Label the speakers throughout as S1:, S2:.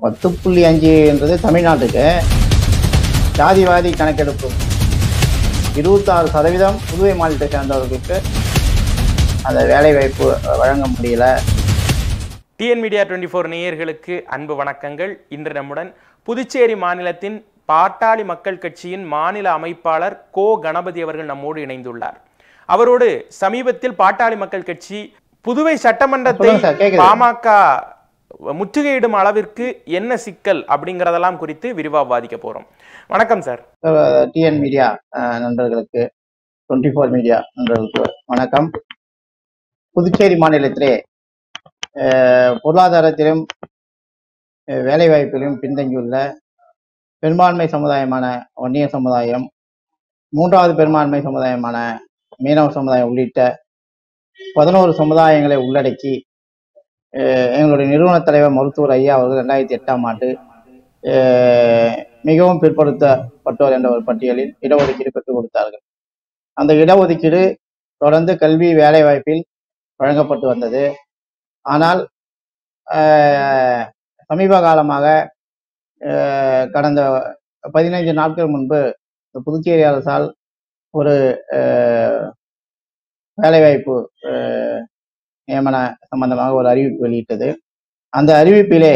S1: 10.5 என்றது தமிழ்நாட்டுக்கு. ஜாதிவாதி கணக்கெடுப்பு 26% புதுவை மாநிலத்தை சேர்ந்தவர்களுக்கு அந்த வேலை வாய்ப்பு வழங்க முடியல.
S2: டிஎன் மீடியா 24 நேயர்களுக்கு அன்பு வணக்கங்கள். இன்று நம்முடன் புதுச்சேரி மாநிலத்தின் பாட்டாளி மக்கள் கட்சியின் மாநில அமைப்பாளர் கணபதி அவர்கள் நம்மோடு இணைந்துள்ளார். அவரோடு சமீபத்தில் பாட்டாளி மக்கள் கட்சி புதுவை சட்டமன்றத்தை பாமக முற்றுகையிடும் அளவிற்கு என்ன சிக்கல் அப்படிங்கறதெல்லாம் குறித்து விரிவா விவாதிக்க போறோம். வணக்கம் சார்.
S1: டிஎன் மீடியா நண்பர்களுக்கு 24 மீடியா நண்பர்களுக்கு வணக்கம். புதுச்சேரி மாநிலத்திலே பொருளாதாரத்திலும் வேலை வாய்ப்பிலும் பின்தங்கியுள்ள பெரும்பான்மை சமுதாயமான வன்னியர் சமுதாயம், மூன்றாவது பெரும்பான்மை சமுதாயமான மீனவ சமுதாயம் உள்ளிட்ட 11 சமுதாயங்களை உள்ளடக்கி எங்களுடைய நிறுவன தலைவர் மருத்துவர் ஐயா அவர்கள் 2008ஆம் ஆண்டு மிகவும் பிற்படுத்தப்பட்டோர் என்ற ஒரு பட்டியலில் இடஒதுக்கீடு பெற்றுக் கொடுத்தார்கள். அந்த இடஒதுக்கீடு தொடர்ந்து கல்வி வேலை வாய்ப்பில் வழங்கப்பட்டு வந்தது. ஆனால் சமீப காலமாக கடந்த 15 நாட்கள் முன்பு புதுச்சேரி அரசால் ஒரு வேலைவாய்ப்பு நியமன சம்பந்தமாக ஒரு அறிவிப்பு வெளியிட்டது. அந்த அறிவிப்பிலே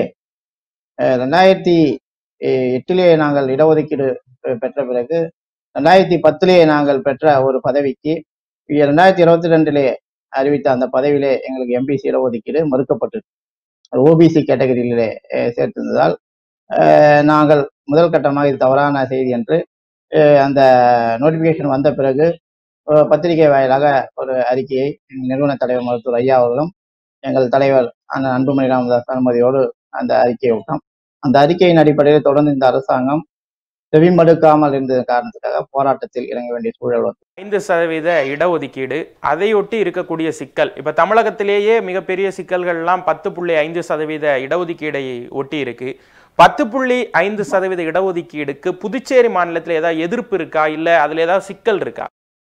S1: 2008 நாங்கள் இடஒதுக்கீடு பெற்ற பிறகு 2010 நாங்கள் பெற்ற ஒரு பதவிக்கு 2022 அறிவித்த அந்த பதவியிலே எங்களுக்கு எம்பிசி இடஒதுக்கீடு மறுக்கப்பட்டது. ஓபிசி கேட்டகரியிலே சேர்த்திருந்ததால் நாங்கள் முதல் கட்டமாக இது தவறான செய்தி என்று அந்த நோட்டிபிகேஷன் வந்த பிறகு பத்திரிகை வாயிலாக ஒரு அறிக்கையை நிறுவன தலைவர் மருத்துவர் ஐயா அவர்களும் எங்கள் தலைவர் அன்புமணி ராமதாஸ் அனுமதியோடு அந்த அறிக்கையை விட்டோம். அந்த அறிக்கையின் அடிப்படையில் தொடர்ந்து இந்த அரசாங்கம் செவிமடுக்காமல் இருந்த காரணத்துக்காக போராட்டத்தில் இறங்க வேண்டிய சூழல் வந்து
S2: 5% இடஒதுக்கீடு, அதையொட்டி இருக்கக்கூடிய சிக்கல். இப்ப தமிழகத்திலேயே மிகப்பெரிய சிக்கல்கள்லாம் 10.5% இடஒதுக்கீடை ஒட்டி இருக்கு. 10.5% இடஒதுக்கீடுக்கு புதுச்சேரி மாநிலத்தில் ஏதாவது எதிர்ப்பு இருக்கா, இல்ல அதுல ஏதாவது சிக்கல் இருக்கா?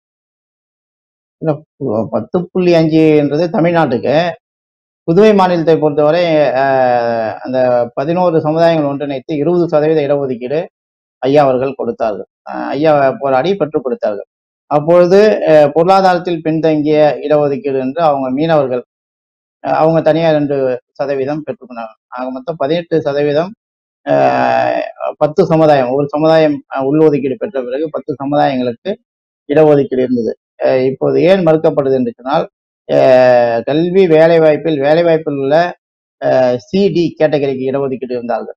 S1: 10.5 என்றது தமிழ்நாட்டுக்கு. புதுவை மாநிலத்தை பொறுத்தவரை அந்த 11 சமுதாயங்கள் ஒன்றிணைத்து 20% இடஒதுக்கீடு ஐயா அவர்கள் கொடுத்தார்கள். ஐயா போராடி பெற்றுக் கொடுத்தார்கள். அப்பொழுது பொருளாதாரத்தில் பின்தங்கிய இடஒதுக்கீடு என்று அவங்க மீனவர்கள் அவங்க தனியாக 2% பெற்றுக்கொண்டாங்க. ஆக மொத்தம் 18% 10 சமுதாயம், ஒரு சமுதாயம் உள்ஒதுக்கீடு பெற்ற பிறகு 10 சமுதாயங்களுக்கு இடஒதுக்கீடு இருந்தது. இப்போது ஏன் மறுக்கப்படுது என்று சொன்னால், கல்வி வேலைவாய்ப்பில் உள்ள சிடி கேட்டகரிக்கு இடஒதுக்கீடு இருந்தார்கள்.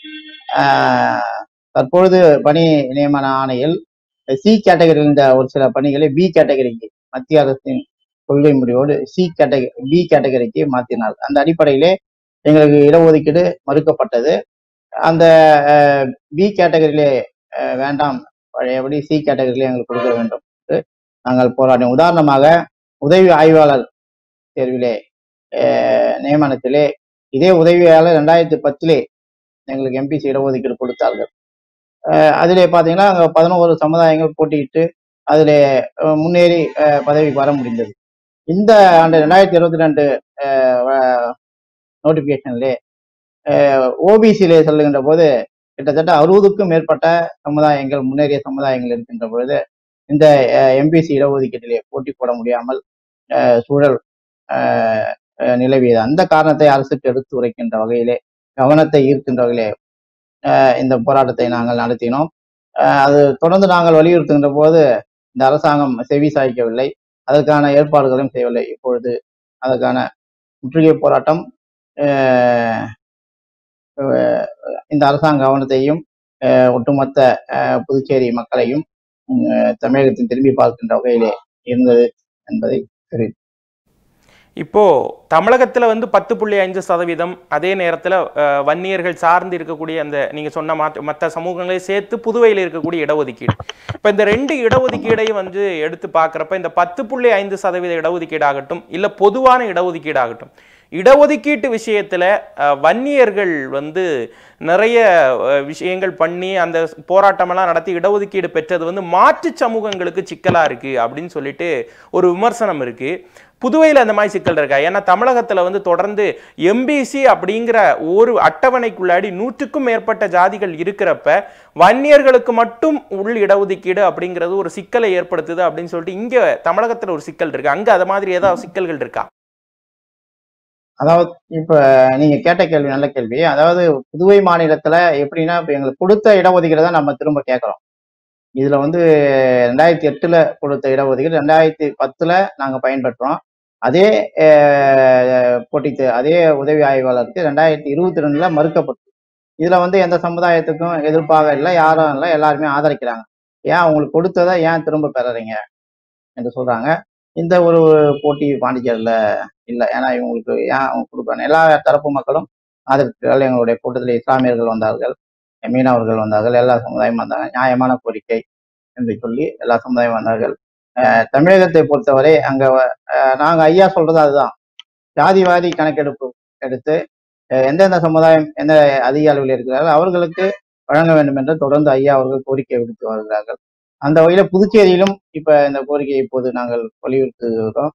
S1: தற்பொழுது பணி நியமன ஆணையில் சி கேட்டகரியில் இருந்த ஒரு சில பணிகளை பி கேட்டகரிக்கு மத்திய அரசின் கொள்கை முடிவோடு பி கேட்டகரிக்கு மாற்றினார். அந்த அடிப்படையிலே எங்களுக்கு இடஒதுக்கீடு மறுக்கப்பட்டது. அந்த பி கேட்டகரியிலே வேண்டாம், பழையபடி சி கேட்டகரியிலே எங்களுக்கு கொடுக்க வேண்டும் என்று நாங்கள் போராடினோம். உதாரணமாக உதவி ஆய்வாளர் தேர்விலே நியமனத்திலே இதே உதவியாளர் 2010 எங்களுக்கு எம்பிசி இடஒதுக்கீடு கொடுத்தார்கள். அதிலே பார்த்தீங்கன்னா அங்கே 11 சமுதாயங்கள் போட்டியிட்டு அதில் முன்னேறி பதவிக்கு வர முடிந்தது. இந்த ஆண்டு 2022 நோட்டிபிகேஷன்லே ஓபிசியிலே சொல்லுகின்ற போது கிட்டத்தட்ட 60க்கும் மேற்பட்ட சமுதாயங்கள், முன்னேறிய சமுதாயங்கள் இருக்கின்ற பொழுது இந்த எம்பிசி இடஒதுக்கீட்டிலே போட்டி போட முடியாமல் சூழல் நிலவியது. அந்த காரணத்தை அரசுக்கு எடுத்து உரைக்கின்ற வகையிலே, கவனத்தை ஈர்க்கின்ற வகையிலே இந்த போராட்டத்தை நாங்கள் நடத்தினோம். அது தொடர்ந்து நாங்கள் வலியுறுத்துகின்ற போது இந்த அரசாங்கம் செவி சாய்க்கவில்லை, அதற்கான ஏற்பாடுகளையும் செய்யவில்லை. இப்பொழுது அதற்கான முற்றுகை போராட்டம் இந்த அரசாங்க கவனத்தையும் ஒட்டுமொத்த புதுச்சேரி மக்களையும் தமிழகத்தின் திரும்பி பார்க்கின்ற வகையிலே இருந்தது என்பதை தெரிவித்து,
S2: இப்போ தமிழகத்துல 10.5%, அதே நேரத்துல வன்னியர்கள் சார்ந்து இருக்கக்கூடிய அந்த நீங்க சொன்ன மற்ற சமூகங்களை சேர்த்து புதுவையில் இருக்கக்கூடிய இடஒதுக்கீடு, இப்ப இந்த 2 இடஒதுக்கீடையும் எடுத்து பார்க்குறப்ப இந்த 10.5% இடஒதுக்கீடு ஆகட்டும், இல்ல பொதுவான இடஒதுக்கீடு ஆகட்டும், இடஒதுக்கீட்டு விஷயத்துல வன்னியர்கள் வந்து நிறைய விஷயங்கள் பண்ணி அந்த போராட்டமெல்லாம் நடத்தி இடஒதுக்கீடு பெற்றது வந்து மாற்று சமூகங்களுக்கு சிக்கலா இருக்கு அப்படின்னு சொல்லிட்டு ஒரு விமர்சனம் இருக்கு. புதுவையில் அந்த மாதிரி சிக்கல் இருக்கா? ஏன்னா தமிழகத்துல வந்து தொடர்ந்து எம்பிசி அப்படிங்கிற ஒரு அட்டவணைக்குள்ளாடி 100க்கும் மேற்பட்ட ஜாதிகள் இருக்கிறப்ப வன்னியர்களுக்கு மட்டும் உள் இடஒதுக்கீடு அப்படிங்கிறது ஒரு சிக்கலை ஏற்படுத்துது அப்படின்னு சொல்லிட்டு இங்க தமிழகத்துல ஒரு சிக்கல் இருக்கு. அங்க அது மாதிரி ஏதாவது சிக்கல்கள் இருக்கா?
S1: அதாவது இப்ப நீங்க கேட்ட கேள்வி நல்ல கேள்வி. அதாவது புதுவை மாநிலத்துல எப்படின்னா, இப்ப எங்களுக்கு கொடுத்த இடஒதுக்கீடு தான் நம்ம திரும்ப கேட்கிறோம். இதுல வந்து 2008ல கொடுத்த இடஒதுக்கீடு 2010ல நாங்க பயன்பெற்றோம். அதே அதே உதவி ஆய்வாளருக்கு 2022ல மறுக்கப்பட்டு, இதுல வந்து எந்த சமுதாயத்துக்கும் எதிர்ப்பாக இல்லை, யாரும் இல்லை, எல்லாருமே ஆதரிக்கிறாங்க. ஏன் உங்களுக்கு கொடுத்ததை ஏன் திரும்ப பெறறீங்க என்று சொல்றாங்க. இந்த ஒரு போட்டி பாண்டிச்சேரியில இல்லை. ஏன்னா இவங்களுக்கு ஏன் அவங்க கொடுக்கணும்? எல்லா தரப்பு மக்களும் ஆதரித்தார்கள். எங்களுடைய கூட்டத்தில் இஸ்லாமியர்கள் வந்தார்கள், மீனவர்கள் வந்தார்கள், எல்லா சமுதாயமும் வந்தாங்க. நியாயமான கோரிக்கை என்று சொல்லி எல்லா சமுதாயம் வந்தார்கள். தமிழகத்தை பொறுத்தவரை அங்க நாங்க ஐயா சொல்றது அதுதான். ஜாதிவாரி கணக்கெடுப்பு எடுத்து எந்தெந்த சமுதாயம் எந்த அதிக அளவில் இருக்கிறார்கள் அவர்களுக்கு வழங்க வேண்டும் என்று தொடர்ந்து ஐயா அவர்கள் கோரிக்கை விடுத்து வருகிறார்கள். அந்த வகையில புதுச்சேரியிலும் இப்ப இந்த கோரிக்கையை இப்போது நாங்கள் வலியுறுத்துகிறோம்.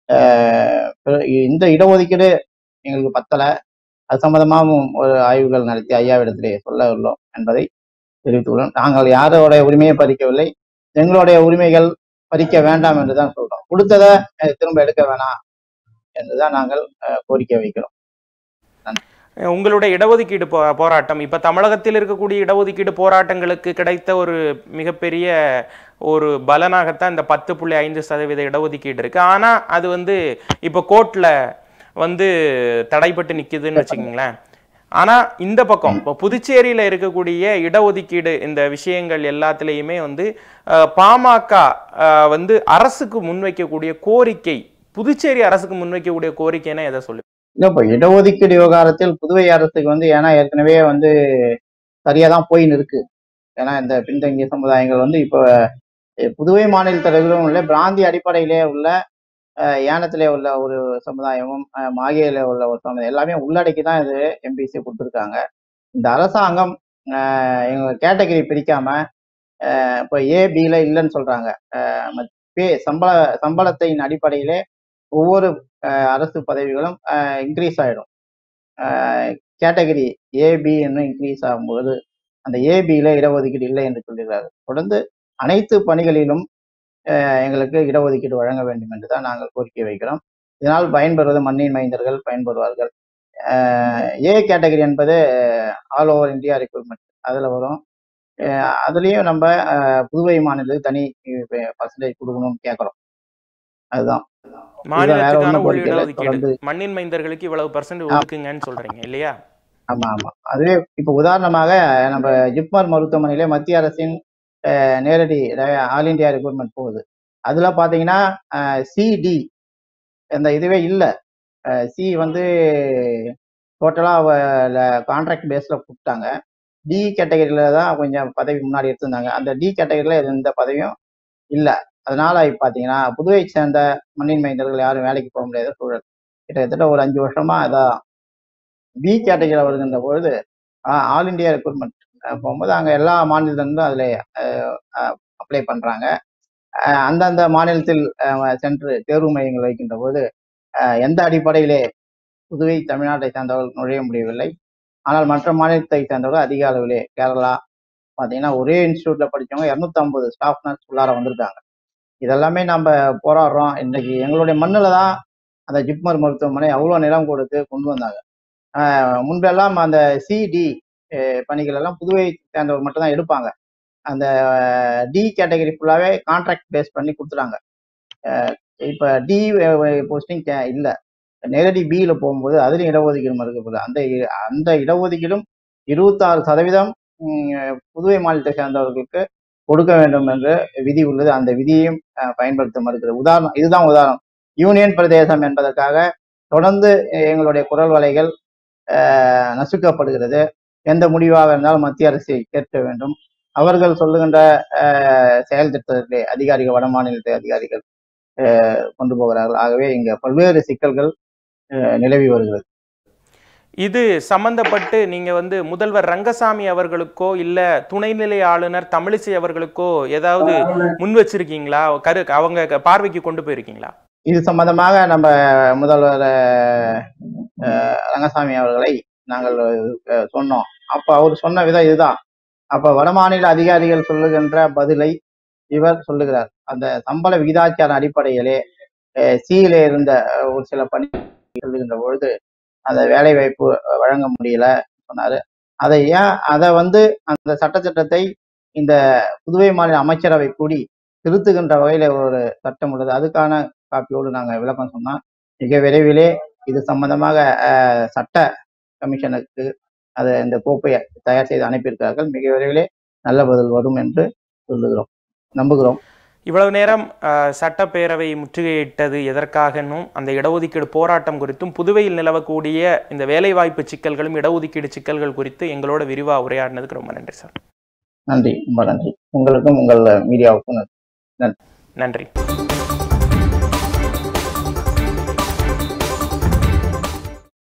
S1: இந்த இடஒதுக்கீடு எங்களுக்கு பத்தல, அது சம்பந்தமாகவும் ஒரு ஆய்வுகள் நடத்தி ஐயாவிடத்திலே சொல்ல உள்ளோம் என்பதை தெரிவித்துள்ளோம். நாங்கள் யாரோடைய உரிமையை பறிக்கவில்லை, எங்களுடைய உரிமைகள் பறிக்க வேண்டாம் என்றுதான் சொல்றோம். கொடுத்ததை திரும்ப எடுக்க வேணாம் என்றுதான் நாங்கள் கோரிக்கை வைக்கிறோம்.
S2: உங்களுடைய இடஒதுக்கீடு போராட்டம் இப்ப தமிழகத்தில் இருக்கக்கூடிய இடஒதுக்கீடு போராட்டங்களுக்கு கிடைத்த ஒரு மிகப்பெரிய ஒரு பலனாகத்தான் இந்த 10.5% இடஒதுக்கீடு இருக்கு. ஆனா அது வந்து இப்ப கோர்ட்ல வந்து தடைப்பட்டு நிக்குதுன்னு வச்சுக்கோங்களேன். ஆனா இந்த பக்கம் இப்போ புதுச்சேரியில இருக்கக்கூடிய இடஒதுக்கீடு இந்த விஷயங்கள் எல்லாத்துலேயுமே வந்து பாமக வந்து அரசுக்கு முன்வைக்கக்கூடிய கோரிக்கை, புதுச்சேரி அரசுக்கு முன்வைக்கக்கூடிய கோரிக்கைன்னா எதை சொல்லு?
S1: இல்ல, இப்ப இடஒதுக்கீடு விவகாரத்தில் புதுவை அரசுக்கு வந்து ஏன்னா ஏற்கனவே வந்து சரியாதான் போயின்னு இருக்கு. ஏன்னா இந்த பின்தங்கிய சமுதாயங்கள் வந்து இப்ப புதுவை மாநில தலைவரும் உள்ள பிராந்திய அடிப்படையிலே உள்ள ஏனத்திலே உள்ள ஒரு சமுதாயமும் மாகியில உள்ள ஒரு சமுதாயம் எல்லாமே உள்ளடக்கி தான் இது எம்பிசி கொடுத்துருக்காங்க. இந்த அரசாங்கம் எங்க கேட்டகரி பிரிக்காம இப்போ ஏபியில இல்லைன்னு சொல்றாங்க. சம்பளத்தின் அடிப்படையிலே ஒவ்வொரு அரசு பதவிகளும் இன்க்ரீஸ் ஆயிடும். கேட்டகரி ஏபி இன்னும் இன்க்ரீஸ் ஆகும்போது அந்த ஏபியில இடஒதுக்கீடு இல்லை என்று சொல்கிறார்கள். தொடர்ந்து அனைத்து பணிகளிலும் எங்களுக்கு இடஒதுக்கீடு வழங்க வேண்டும் என்று தான் நாங்கள் கோரிக்கை வைக்கிறோம். இதனால் பயன்பெறுவது மண்ணின் மைந்தர்கள் பயன்பெறுவார்கள். ஏ கேட்டகரி என்பது ஆல் ஓவர் இந்தியா ரெக்ரூட்மெண்ட் அதில் வரும். அதுலேயும் நம்ம புதுவை மாநிலத்துக்கு தனி பர்சன்டேஜ் கொடுக்கணும்னு கேட்குறோம். அதுதான்
S2: மாநிலத்துக்கான இடஒதுக்கீடு மண்ணின் மைந்தர்களுக்கு இவ்வளவு % ஒதுக்குங்கன்னு சொல்றீங்க இல்லையா?
S1: ஆமா ஆமா. அதுவே இப்ப உதாரணமாக நம்ம ஜிப்மர் மருத்துவமனையில மத்திய அரசின் நேரடி ஆல் இண்டியா ரெக்ரூட்மெண்ட் போகுது. அதுல பாத்தீங்கன்னா சிடி அந்த இதுவே இல்லை. சி வந்து டோட்டலா கான்ட்ராக்ட் பேஸ்ல கூப்பிட்டாங்க. டி கேட்டகரியில தான் கொஞ்சம் பதவி முன்னாடி எடுத்திருந்தாங்க. அந்த டி கேட்டகரியில எந்த பதவியும் இல்லை. அதனால இப்ப பாத்தீங்கன்னா புதுவை சேர்ந்த மண்ணின் மைந்தர்கள் யாரும் வேலைக்கு போக முடியாத சூழல். கிட்டத்தட்ட ஒரு 5 வருஷமா அதான். பி கேட்டகரியில் வருகின்ற பொழுது ஆல் இண்டியா ரெக்ரூட்மெண்ட் போகும்போது அங்கே எல்லா மாநிலத்திலிருந்தும் அதில் அப்ளை பண்ணுறாங்க. அந்தந்த மாநிலத்தில் சென்று தேர்வு மையங்கள் வைக்கின்ற போது எந்த அடிப்படையிலே புதுவை தமிழ்நாட்டை சேர்ந்தவர்கள் நுழைய முடியவில்லை. ஆனால் மற்ற மாநிலத்தை சேர்ந்தவர்கள் அதிக அளவிலே கேரளா பார்த்தீங்கன்னா ஒரே இன்ஸ்டியூட்ல படித்தவங்க 250 ஸ்டாஃப் நர்ஸ் உள்ளார வந்திருக்காங்க. இதெல்லாமே நம்ம போராடுறோம். இன்னைக்கு எங்களுடைய மண்ணில் தான் அந்த ஜிப்மர் மருத்துவமனை அவ்வளோ நிலம் கொடுத்து கொண்டு வந்தாங்க. முன்பெல்லாம் அந்த சிடி பணிகள் எல்லாம் புதுவை சேர்ந்தவர் மட்டும் தான் எடுப்பாங்க. அந்த டி கேட்டகரி ஃபுல்லாவே கான்ட்ராக்ட் பேஸ் பண்ணி கொடுத்துட்டாங்க. இப்ப டி போஸ்டிங் இல்லை. நேரடி பியில போகும்போது அதுலயும் இடஒதுக்கீடு மறுக்கப்படுது. அந்த இடஒதுக்கீடும் 26% புதுவை மாநிலத்தை சேர்ந்தவர்களுக்கு கொடுக்க வேண்டும் என்று விதி உள்ளது. அந்த விதியையும் பயன்படுத்த மறுக்கிறது. இதுதான் உதாரணம். யூனியன் பிரதேசம் என்பதற்காக தொடர்ந்து எங்களுடைய குரல் வலைகள் நசுக்கப்படுகிறது. எந்த முடிவாக இருந்தாலும் மத்திய அரசை கேட்க வேண்டும். அவர்கள் சொல்லுகின்ற செயல் திட்டத்திலே அதிகாரிகள் வட மாநிலத்தை அதிகாரிகள் கொண்டு போகிறார்கள். ஆகவே இங்க பல்வேறு சிக்கல்கள் நிலவி வருகிறது.
S2: இது சம்பந்தப்பட்டு நீங்க முதல்வர் ரங்கசாமி அவர்களுக்கோ இல்ல துணைநிலை ஆளுநர் தமிழிசை அவர்களுக்கோ ஏதாவது முன் வச்சிருக்கீங்களா? அவங்க பார்வைக்கு கொண்டு போயிருக்கீங்களா?
S1: இது சம்பந்தமாக நம்ம முதல்வர் ரங்கசாமி அவர்களை நாங்கள் சொன்னோம். அப்ப அவர் சொன்ன விதம் இதுதான். அப்ப வடமாநில அதிகாரிகள் சொல்லுகின்ற பதிலை இவர் சொல்லுகிறார். அந்த சம்பள விகிதாச்சார அடிப்படையிலே சியில இருந்த ஒரு சில பணி சொல்லுகின்ற பொழுது அந்த வேலை வாய்ப்பு வழங்க முடியல சொன்னாரு. அதை அந்த சட்டத்திட்டத்தை இந்த புதுவை மாநில அமைச்சரவை கூடி திருத்துகின்ற வகையில ஒரு சட்டம் உள்ளது. அதுக்கான காப்பியோடு நாங்கள் விளக்கம் சொன்னோம். மிக விரைவிலே இது சம்பந்தமாக சட்ட கமிஷனுக்கு இந்த கோப்பையை தயார் செய்து அனுப்பியிருக்கிறார்கள். மிக விரைவிலே நல்ல பதில் வரும் என்று நம்புகிறோம்.
S2: இவ்வளவு நேரம் சட்டப்பேரவை முற்றுகையிட்டது எதற்காகனும் அந்த இடஒதுக்கீடு போராட்டம் குறித்தும் புதுவையில் நிலவக்கூடிய இந்த வேலைவாய்ப்பு சிக்கல்களும் இடஒதுக்கீடு சிக்கல்கள் குறித்து எங்களோட விரிவா உரையாடினதுக்கு ரொம்ப நன்றி சார்.
S1: நன்றி, ரொம்ப நன்றி. உங்களுக்கும் உங்கள் மீடியாவுக்கும் நன்றி.
S2: நன்றி.